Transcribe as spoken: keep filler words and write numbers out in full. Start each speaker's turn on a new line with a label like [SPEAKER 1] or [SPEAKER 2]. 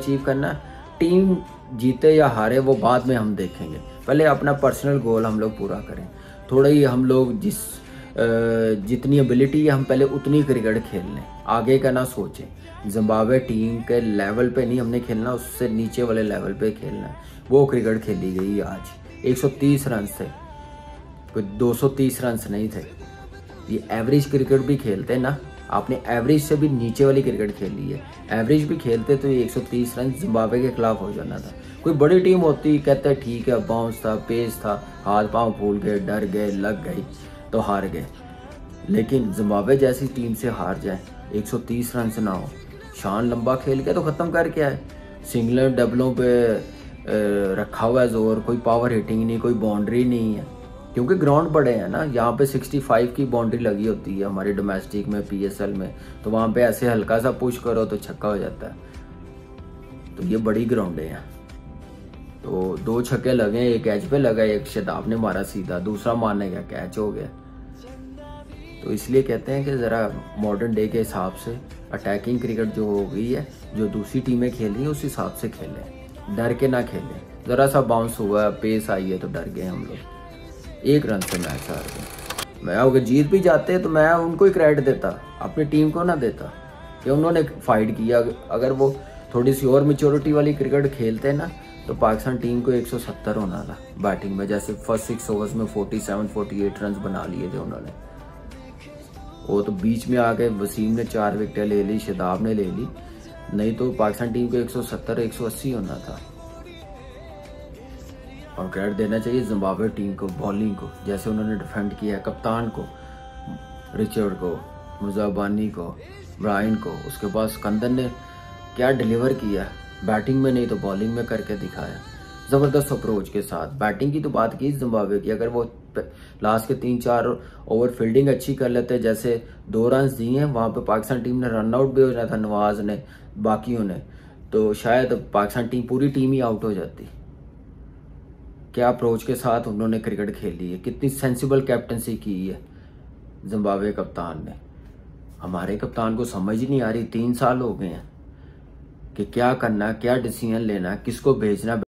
[SPEAKER 1] Achieve करना है, team जीते या हारे वो बाद में हम देखेंगे, पहले अपना पर्सनल गोल हम लोग पूरा करें। थोड़ा ही हम लोग जिस जितनी एबिलिटी है हम पहले उतनी क्रिकेट खेल लें, आगे का ना सोचें। जिम्बाब्वे टीम के लेवल पे नहीं हमने खेलना, उससे नीचे वाले लेवल पे खेलना है। वो क्रिकेट खेली गई आज एक सौ तीस रन से, कोई दो सौ तीस रन नहीं थे। ये एवरेज क्रिकेट भी खेलते ना, आपने एवरेज से भी नीचे वाली क्रिकेट खेली है। एवरेज भी खेलते तो ये एक सौ तीस रन जिम्बाब्वे के खिलाफ हो जाना था। कोई बड़ी टीम होती कहते ठीक है, बाउंस था, पेस था, हाथ पांव फूल गए, डर गए, लग गई तो हार गए। लेकिन जिम्बाब्वे जैसी टीम से हार जाए, एक सौ तीस रन से ना हो, शान लंबा खेल के तो ख़त्म करके आए। सिंगलर डबलों पे रखा हुआ है जोर, कोई पावर हिटिंग नहीं, कोई बाउंड्री नहीं है, क्योंकि ग्राउंड बड़े हैं ना। यहाँ पे पैंसठ की बाउंड्री लगी होती है हमारी डोमेस्टिक में, पीएसएल में, तो वहाँ पे ऐसे हल्का सा पुश करो तो छक्का हो जाता है। तो ये बड़ी ग्राउंडें हैं। तो दो छक्के लगे, एक एज पे लगा, एक शदाब ने मारा सीधा, दूसरा मारने का कैच हो गया। तो इसलिए कहते हैं कि ज़रा मॉडर्न डे के हिसाब से अटैकिंग क्रिकेट जो हो गई है, जो दूसरी टीमें खेल रही हैं उस हिसाब से खेलें, डर के ना खेलें। ज़रा सा बाउंस हुआ, पेस आई है तो डर गए हम लोग, एक रन से मैच हार गए। मैं अगर जीत भी जाते तो मैं उनको ही क्रेडिट देता, अपनी टीम को ना देता कि उन्होंने फाइट किया। अगर वो थोड़ी सी और मेच्योरिटी वाली क्रिकेट खेलते ना तो पाकिस्तान टीम को एक सौ सत्तर होना था बैटिंग में। जैसे फर्स्ट सिक्स ओवर्स में सैंतालीस अड़तालीस रन बना लिए थे उन्होंने। वो तो बीच में आके वसीम ने चार विकेटें ले ली, शदाब ने ले ली, नहीं तो पाकिस्तान टीम को एक सौ सत्तर एक सौ अस्सी होना था। और क्रेडिट देना चाहिए जिम्बाब्वे टीम को, बॉलिंग को, जैसे उन्होंने डिफेंड किया है, कप्तान को, रिचर्ड को, मुजाबानी को, ब्रायन को। उसके बाद सिकंदर ने क्या डिलीवर किया, बैटिंग में नहीं तो बॉलिंग में करके दिखाया, ज़बरदस्त अप्रोच के साथ। बैटिंग की तो बात की जिम्बाब्वे की, अगर वो लास्ट के तीन चार ओवर फील्डिंग अच्छी कर लेते, जैसे दो रन दिए हैं वहाँ पे पाकिस्तान टीम ने रन आउट भी हो जाता था, नवाज ने, बाकियों ने, तो शायद पाकिस्तान टीम पूरी टीम ही आउट हो जाती। क्या अप्रोच के साथ उन्होंने क्रिकेट खेली है, कितनी सेंसिबल कैप्टनसी की है जिम्बाब्वे कप्तान ने। हमारे कप्तान को समझ ही नहीं आ रही, तीन साल हो गए हैं कि क्या करना, क्या डिसीजन लेना, किसको भेजना।